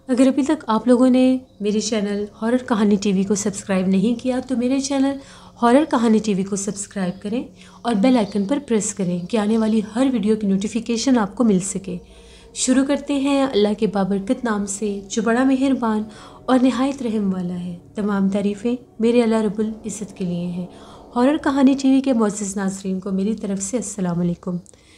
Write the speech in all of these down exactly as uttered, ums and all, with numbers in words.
اگر ابھی تک آپ لوگوں نے میرے channel horror Kahani T V کو سبسکرائب نہیں کیا تو میرے channel horror Kahani T V کو سبسکرائب کریں اور بیل آئکن پر پریس کریں کہ آنے والی ہر ویڈیو کی نوٹیفیکیشن آپ کو مل سکے۔ شروع کرتے ہیں اللہ کے بابرکت نام سے جو بڑا مہربان اور نہایت رحم والا ہے۔ تمام تعریفیں میرے اللہ رب العزت کے لیے ہیں۔ ہارر کہانی ٹی وی کے معزز ناظرین کو میری طرف سے السلام علیکم۔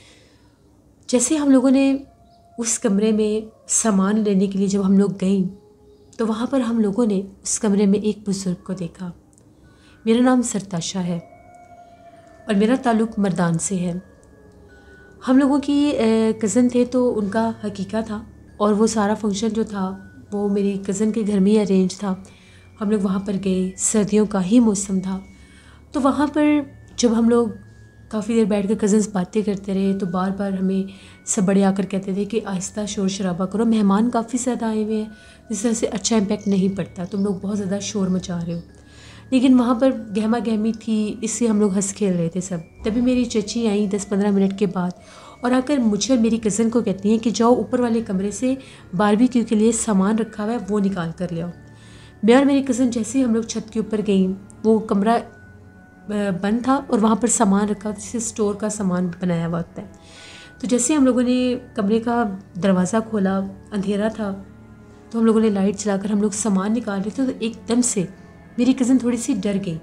جیسے ہم لوگوں نے اس کمرے میں سامان لینے کے لیے جب ہم لوگ گئیں تو وہاں پر ہم لوگوں نے اس کمرے میں ایک بزرگ کو دیکھا۔ میرا نام سرتاشا ہے اور میرا تعلق مردان سے ہے۔ ہم لوگوں کی کزن تھے تو ان کا حقیقہ تھا اور وہ سارا فنکشن جو تھا وہ میری کزن کے گھر میں ہی ارینج تھا۔ ہم لوگ وہاں پر گئے، سردیوں کا ہی موسم تھا، تو وہاں پر جب ہم لوگ کافی دیر بیٹھ کے کزنس باتیں کرتے رہے تو بار بار ہمیں سب بڑے آ کر کہتے تھے کہ آہستہ شور شرابہ کرو، مہمان کافی زیادہ آئے ہوئے ہیں، جس طرح سے اچھا امپیکٹ نہیں پڑتا، تم لوگ بہت زیادہ شور مچا رہے ہو۔ لیکن وہاں پر گہما گہمی تھی، اس سے ہم لوگ ہنس کھیل رہے تھے سب۔ تبھی میری چچی آئیں دس پندرہ منٹ کے بعد اور آ کر مجھے اور میری کزن کو کہتی ہیں کہ جاؤ اوپر والے کمرے سے باربیکیو کے لیے سامان رکھا ہوا ہے وہ نکال کر لے آؤ۔ میں اور میری کزن جیسے ہی ہم لوگ چھت کے اوپر گئیں، وہ کمرہ بند تھا اور وہاں پر سامان رکھا، جسے اسٹور کا سامان بنایا ہوا ہوتا ہے۔ تو جیسے ہم لوگوں نے کمرے کا دروازہ کھولا، اندھیرا تھا، تو ہم لوگوں نے لائٹ چلا کر ہم لوگ سامان نکال رہے تھے تو ایک دم سے میری کزن تھوڑی سی ڈر گئی۔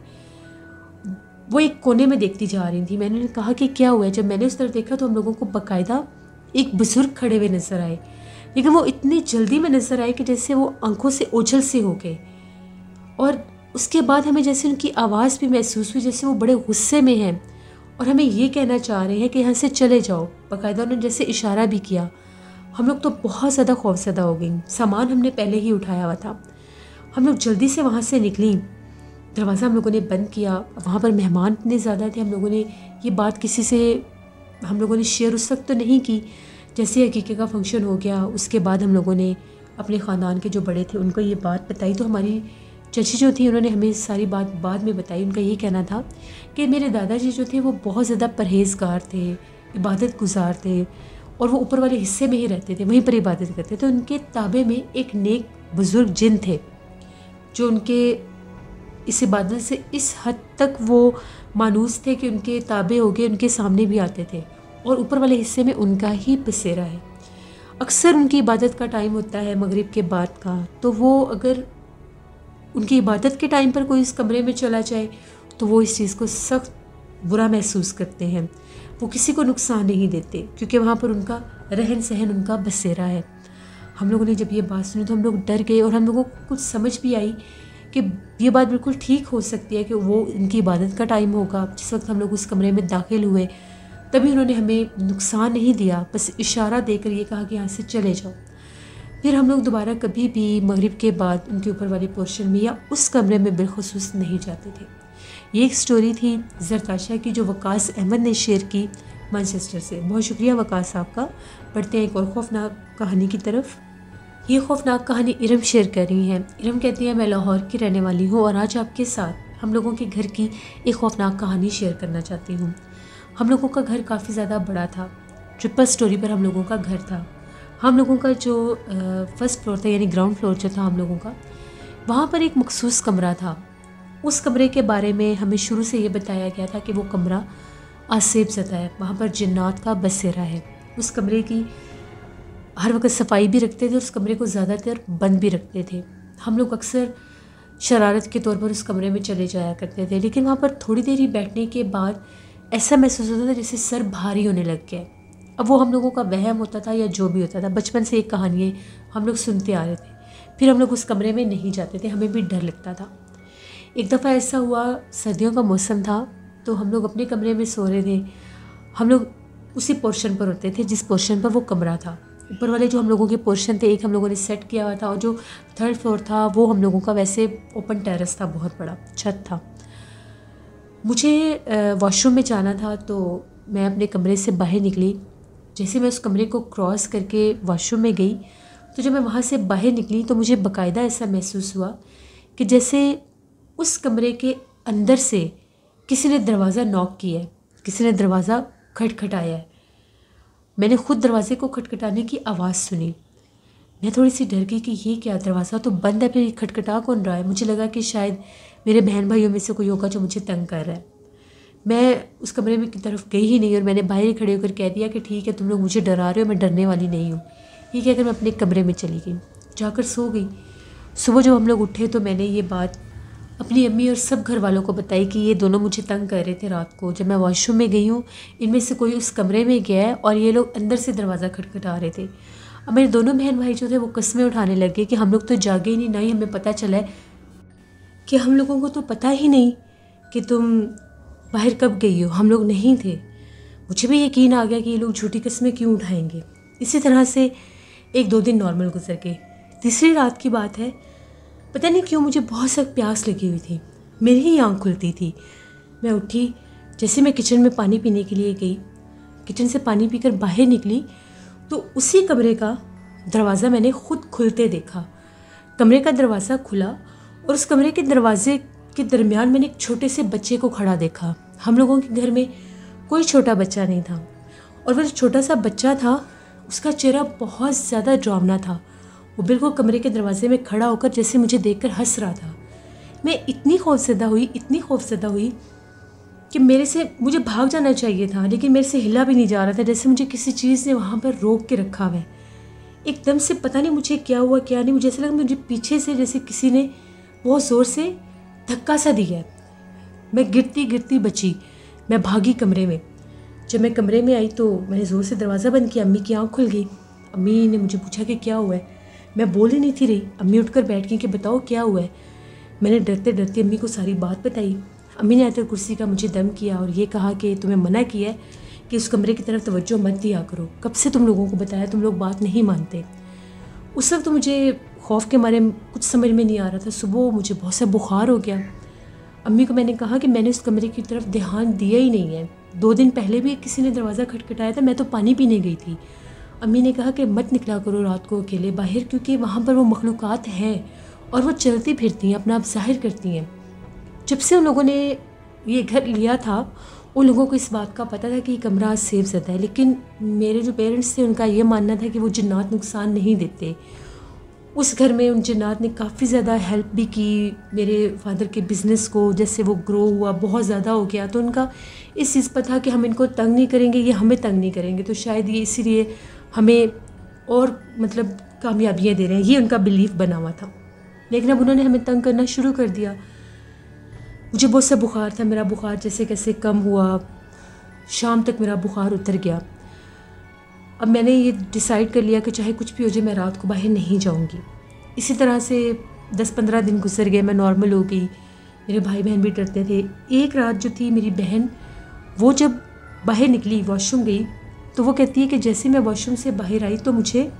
وہ ایک کونے میں دیکھتی جا رہی تھی۔ میں نے کہا کہ کیا ہوا ہے؟ جب میں نے اس طرف دیکھا تو ہم لوگوں کو باقاعدہ ایک بزرگ کھڑے ہوئے نظر آئے، لیکن وہ اتنی جلدی میں نظر آئے کہ جیسے وہ آنکھوں سے اوجھل سے ہو گئے، اور اس کے بعد ہمیں جیسے ان کی آواز بھی محسوس ہوئی جیسے وہ بڑے غصے میں ہیں اور ہمیں یہ کہنا چاہ رہے ہیں کہ یہاں سے چلے جاؤ۔ باقاعدہ انہوں نے جیسے اشارہ بھی کیا۔ ہم لوگ تو بہت زیادہ خوفزدہ ہو گئیں، سامان ہم نے پہلے ہی اٹھایا ہوا تھا۔ ہم لوگ جلدی سے وہاں سے نکلیں، دروازہ ہم لوگوں نے بند کیا۔ وہاں پر مہمان اتنے زیادہ تھے، ہم لوگوں نے یہ بات کسی سے ہم لوگوں نے شیئر اس وقت تو نہیں کی۔ جیسے عقیقے کا فنکشن ہو گیا اس کے بعد ہم لوگوں نے اپنے خاندان کے جو بڑے تھے ان کو یہ بات بتائی، تو ہماری چچی جو تھی انہوں نے ہمیں ساری بات بعد میں بتائی۔ ان کا یہ کہنا تھا کہ میرے دادا جی جو تھے وہ بہت زیادہ پرہیزگار تھے، عبادت گزار تھے، اور وہ اوپر والے حصے میں ہی رہتے تھے، وہیں پر عبادت کرتے تو ان کے تابع میں ایک نیک بزرگ جن تھے جو ان کے اس عبادت سے اس حد تک وہ مانوس تھے کہ ان کے تابع ہو گئے، ان کے سامنے بھی آتے تھے، اور اوپر والے حصے میں ان کا ہی بسیرا ہے۔ اکثر ان کی عبادت کا ٹائم ہوتا ہے مغرب کے بعد کا، تو وہ اگر ان کی عبادت کے ٹائم پر کوئی اس کمرے میں چلا جائے تو وہ اس چیز کو سخت برا محسوس کرتے ہیں۔ وہ کسی کو نقصان نہیں دیتے کیونکہ وہاں پر ان کا رہن سہن ان کا بسیرا ہے۔ ہم لوگوں نے جب یہ بات سنی تو ہم لوگ ڈر گئے، اور ہم لوگوں کو کچھ سمجھ بھی آئی کہ یہ بات بالکل ٹھیک ہو سکتی ہے کہ وہ ان کی عبادت کا ٹائم ہوگا۔ جس وقت ہم لوگ اس کمرے میں داخل ہوئے تبھی انہوں نے ہمیں نقصان نہیں دیا، بس اشارہ دے کر یہ کہا کہ یہاں سے چلے جاؤ۔ پھر ہم لوگ دوبارہ کبھی بھی مغرب کے بعد ان کے اوپر والے پورشن میں یا اس کمرے میں بالخصوص نہیں جاتے تھے۔ یہ ایک سٹوری تھی زرتاشا کی جو وقاص احمد نے شیئر کی مانچسٹر سے۔ بہت شکریہ وقاص صاحب کا۔ بڑھتے ہیں ایک اور خوفناک کہانی کی طرف۔ یہ خوفناک کہانی ارم شیئر کر رہی ہیں۔ ارم کہتی ہے میں لاہور کی رہنے والی ہوں اور آج آپ کے ساتھ ہم لوگوں کے گھر کی ایک خوفناک کہانی شیئر کرنا چاہتی ہوں۔ ہم لوگوں کا گھر کافی زیادہ بڑا تھا، ٹرپل سٹوری پر ہم لوگوں کا گھر تھا۔ ہم لوگوں کا جو فرسٹ فلور تھا یعنی گراؤنڈ فلور جو تھا ہم لوگوں کا، وہاں پر ایک مخصوص کمرہ تھا۔ اس کمرے کے بارے میں ہمیں شروع سے یہ بتایا گیا تھا کہ وہ کمرہ آسیب زدہ ہے، وہاں پر جنات کا بسیرا ہے۔ اس کمرے کی ہر وقت صفائی بھی رکھتے تھے، اس کمرے کو زیادہ تر بند بھی رکھتے تھے۔ ہم لوگ اکثر شرارت کے طور پر اس کمرے میں چلے جایا کرتے تھے، لیکن وہاں پر تھوڑی دیر ہی بیٹھنے کے بعد ایسا محسوس ہوتا تھا جیسے سر بھاری ہونے لگ گیا۔ اب وہ ہم لوگوں کا وہم ہوتا تھا یا جو بھی ہوتا تھا، بچپن سے ایک کہانیاں ہم لوگ سنتے آ رہے تھے۔ پھر ہم لوگ اس کمرے میں نہیں جاتے تھے، ہمیں بھی ڈر لگتا تھا۔ ایک دفعہ ایسا ہوا، سردیوں کا موسم تھا تو ہم لوگ اپنے کمرے میں سو رہے تھے۔ ہم لوگ اسی پورشن پر ہوتے تھے جس پورشن پر وہ کمرہ تھا۔ اوپر والے جو ہم لوگوں کے پورشن تھے ایک ہم لوگوں نے سیٹ کیا ہوا تھا، اور جو تھرڈ فلور تھا وہ ہم لوگوں کا ویسے اوپن ٹیرس تھا، بہت بڑا چھت تھا۔ مجھے واش روم میں جانا تھا تو میں اپنے کمرے سے باہر نکلی۔ جیسے میں اس کمرے کو کراس کر کے واش روم میں گئی تو جب میں وہاں سے باہر نکلی تو مجھے باقاعدہ ایسا محسوس ہوا کہ جیسے اس کمرے کے اندر سے کسی نے دروازہ نوک کیا ہے، کسی نے دروازہ کھٹکھٹایا ہے۔ میں نے خود دروازے کو کھٹکھٹانے کی آواز سنی۔ میں تھوڑی سی ڈر گئی کہ یہ کیا، دروازہ تو بند ہے، پھر کھٹکھٹا کون رہا ہے. مجھے لگا کہ شاید میرے بہن بھائیوں میں سے کوئی ہوگا جو مجھے تنگ کر رہا ہے. میں اس کمرے میں کی طرف گئی ہی نہیں اور میں نے باہر ہی کھڑے ہو کر کہہ دیا کہ ٹھیک ہے تم لوگ مجھے ڈرا رہے ہو، میں ڈرنے والی نہیں ہوں. یہ کہہ کر میں اپنے کمرے میں چلی گئی، جا کر سو گئی. صبح جب ہم لوگ اٹھے تو میں نے یہ بات اپنی امی اور سب گھر والوں کو بتائی کہ یہ دونوں مجھے تنگ کر رہے تھے رات کو. جب میں واش روم میں گئی ہوں ان میں سے کوئی اس کمرے میں گیا ہے اور یہ لوگ اندر سے دروازہ کھٹکھٹا رہے تھے. اب میرے دونوں بہن بھائی جو تھے وہ قسمیں اٹھانے لگے کہ ہم لوگ تو جاگے ہی نہیں، نہ ہی ہمیں پتہ چلا ہے کہ ہم لوگوں کو تو پتہ ہی نہیں کہ تم باہر کب گئی ہو، ہم لوگ نہیں تھے. مجھے بھی یقین آ گیا کہ یہ لوگ جھوٹی قسمیں کیوں اٹھائیں گے. اسی طرح سے ایک دو دن نارمل گزر گئے. تیسری رات کی بات ہے، پتہ نہیں کیوں مجھے بہت سخت پیاس لگی ہوئی تھی، میری ہی آنکھ کھلتی تھی. میں اٹھی، جیسے میں کچن میں پانی پینے کے لیے گئی، کچن سے پانی پی کر باہر نکلی تو اسی کمرے کا دروازہ میں نے خود کھلتے دیکھا. کمرے کا دروازہ کھلا اور اس کمرے کے دروازے کے درمیان میں نے ایک چھوٹے سے بچے کو کھڑا دیکھا. ہم لوگوں کے گھر میں کوئی چھوٹا بچہ نہیں تھا اور وہ جو چھوٹا سا بچہ تھا اس کا چہرہ بہت زیادہ ڈراؤنا تھا. وہ بالکل کمرے کے دروازے میں کھڑا ہو کر جیسے مجھے دیکھ کر ہنس رہا تھا. میں اتنی خوفزدہ ہوئی اتنی خوفزدہ ہوئی کہ میرے سے مجھے بھاگ جانا چاہیے تھا لیکن میرے سے ہلا بھی نہیں جا رہا تھا، جیسے مجھے کسی چیز نے وہاں پر روک کے رکھا ہوا ہے. ایک دم سے پتہ نہیں مجھے کیا ہوا کیا نہیں، مجھے ایسا لگا مجھے پیچھے سے جیسے کسی نے بہت زور سے دھکا سا دیا. میں گرتی گرتی بچی، میں بھاگی کمرے میں. جب میں کمرے میں آئی تو میں نے زور سے دروازہ بند کیا. امی کی آنکھ کھل گئی. امی نے مجھے پوچھا کہ کیا ہوا ہے. میں بول ہی نہیں تھی رہی. امی اٹھ کر بیٹھ گئی کہ بتاؤ کیا ہوا ہے. میں نے ڈرتے ڈرتے امی کو ساری بات بتائی. امی نے آ کر کرسی کا مجھے دم کیا اور یہ کہا کہ تمہیں منع کیا ہے کہ اس کمرے کی طرف توجہ مت دیا کرو، کب سے تم لوگوں کو بتایا تم لوگ بات نہیں مانتے. اس وقت تو مجھے خوف کے مارے کچھ سمجھ میں نہیں آ رہا تھا. صبح مجھے بہت سا بخار ہو گیا. امی کو میں نے کہا کہ میں نے اس کمرے کی طرف دھیان دیا ہی نہیں ہے، دو دن پہلے بھی کسی نے دروازہ کھٹکھٹایا تھا، میں تو پانی پینے گئی تھی. امی نے کہا کہ مت نکلا کرو رات کو اکیلے باہر، کیونکہ وہاں پر وہ مخلوقات ہیں اور وہ چلتی پھرتی ہیں، اپنا آپ ظاہر کرتی ہیں. جب سے ان لوگوں نے یہ گھر لیا تھا ان لوگوں کو اس بات کا پتہ تھا کہ یہ کمرہ سیف زدہ ہے، لیکن میرے جو پیرنٹس تھے ان کا یہ ماننا تھا کہ وہ جنات نقصان نہیں دیتے. اس گھر میں ان جنات نے کافی زیادہ ہیلپ بھی کی میرے فادر کے بزنس کو. جیسے وہ گرو ہوا بہت زیادہ ہو گیا تو ان کا اس چیز پر تھا کہ ہم ان کو تنگ نہیں کریں گے، یہ ہمیں تنگ نہیں کریں گے، تو شاید یہ اسی لیے ہمیں اور مطلب کامیابیاں دے رہے ہیں، یہ ان کا بلیف بنا ہوا تھا. لیکن اب انہوں نے ہمیں تنگ کرنا شروع کر دیا. مجھے بہت سا بخار تھا، میرا بخار جیسے کیسے کم ہوا، شام تک میرا بخار اتر گیا. اب میں نے یہ ڈیسائیڈ کر لیا کہ چاہے کچھ بھی ہو جائے میں رات کو باہر نہیں جاؤں گی. اسی طرح سے دس پندرہ دن گزر گئے، میں نارمل ہو گئی. میرے بھائی بہن بھی ڈرتے تھے. ایک رات جو تھی میری بہن وہ جب باہر نکلی واش روم گئی تو وہ کہتی ہے کہ جیسے میں واش روم سے باہر آئی تو مجھے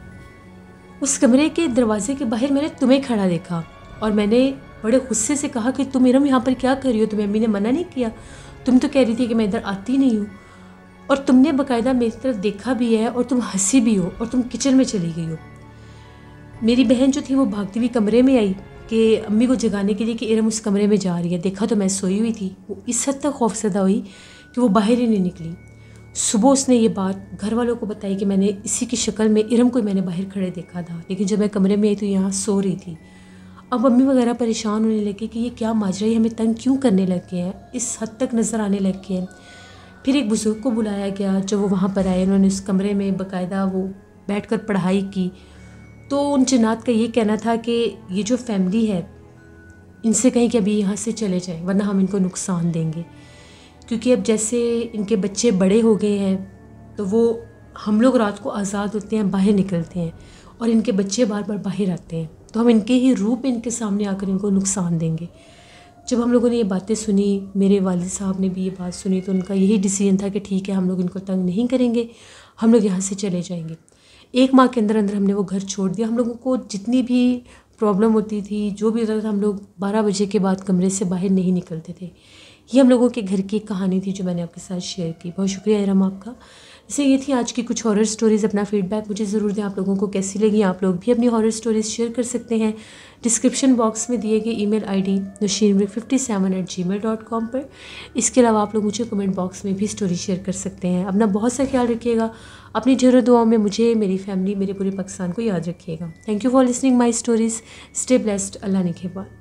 اس کمرے کے دروازے کے باہر میں نے تمہیں کھڑا دیکھا. اور میں نے بڑے غصے سے کہا کہ تم ارم یہاں پر کیا کر رہی ہو، تمہیں امی نے منع نہیں کیا، تم تو کہہ رہی تھی کہ میں ادھر آتی نہیں ہوں، اور تم نے باقاعدہ میری طرف دیکھا بھی ہے اور تم ہنسی بھی ہو اور تم کچن میں چلی گئی ہو. میری بہن جو تھی وہ بھاگتی ہوئی کمرے میں آئی کہ امی کو جگانے کے لیے کہ ارم اس کمرے میں جا رہی ہے. دیکھا تو میں سوئی ہوئی تھی. وہ اس حد تک خوفزدہ ہوئی کہ وہ باہر ہی نہیں نکلی. صبح اس نے یہ بات گھر والوں کو بتائی کہ میں نے اسی کی شکل میں ارم کو میں نے باہر کھڑے دیکھا تھا، لیکن جب میں کمرے میں آئی تو یہاں سو رہی تھی. اب امی وغیرہ پریشان ہونے لگے کہ یہ کیا ماجرا ہے، ہمیں تنگ کیوں کرنے لگ گئے ہیں، اس حد تک نظر آنے لگ گئے ہیں. پھر ایک بزرگ کو بلایا گیا. جب وہ وہاں پر آئے انہوں نے اس کمرے میں باقاعدہ وہ بیٹھ کر پڑھائی کی. تو ان جنات کا یہ کہنا تھا کہ یہ جو فیملی ہے ان سے کہیں کہ ابھی یہاں سے چلے جائیں ورنہ ہم ان کو نقصان دیں گے، کیونکہ اب جیسے ان کے بچے بڑے ہو گئے ہیں تو وہ ہم لوگ رات کو آزاد ہوتے ہیں، باہر نکلتے ہیں اور ان کے بچے بار بار باہر آتے ہیں تو ہم ان کے ہی روپ ان کے سامنے آ کر ان کو نقصان دیں گے. جب ہم لوگوں نے یہ باتیں سنی، میرے والد صاحب نے بھی یہ بات سنی، تو ان کا یہی ڈیسیژن تھا کہ ٹھیک ہے ہم لوگ ان کو تنگ نہیں کریں گے، ہم لوگ یہاں سے چلے جائیں گے. ایک ماہ کے اندر اندر ہم نے وہ گھر چھوڑ دیا. ہم لوگوں کو جتنی بھی پرابلم ہوتی تھی، جو بھی ہوتا تھا، ہم لوگ بارہ بجے کے بعد کمرے سے باہر نہیں نکلتے تھے. یہ ہم لوگوں کے گھر کی ایک کہانی تھی جو میں نے آپ کے ساتھ شیئر کی. بہت شکریہ ارم آپ کا. اسے یہ تھی آج کی کچھ ہارر سٹوریز. اپنا فیڈ بیک مجھے ضرور دیں آپ لوگوں کو کیسی لگی. آپ لوگ بھی اپنی ہارر سٹوریز شیئر کر سکتے ہیں ڈسکرپشن باکس میں دیے گئے email I D Nausheen fifty seven eight gmail dot com پر. اس کے علاوہ آپ لوگ مجھے کمنٹ باکس میں بھی سٹوری شیئر کر سکتے ہیں. اپنا بہت سا خیال رکھیے گا. اپنی ڈھیروں دعاؤں میں مجھے، میری فیملی، میرے پورے پاکستان کو یاد رکھیے گا. Thank you for listening my stories. Stay blessed. اللہ نگہبان.